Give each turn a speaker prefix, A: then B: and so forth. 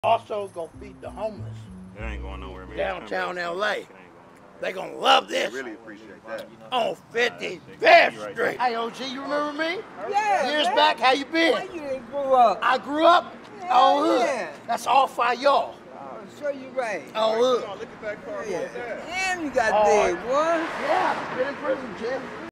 A: Also gonna feed the homeless.
B: It ain't going nowhere, man.
A: Downtown LA. They gonna love this.
C: I really appreciate that.
A: On 55th Street. Hey OG, you remember me?
D: Yeah.
A: Years
D: man.
A: back, how you been?
D: Why you didn't grow up?
A: I grew up on hood.
D: Yeah.
A: That's all for y'all.
D: I'm sure you right.
A: On hood.
C: Look at that car.
D: Yeah. Damn, you got big, boy.
A: Yeah, been in prison, Jim.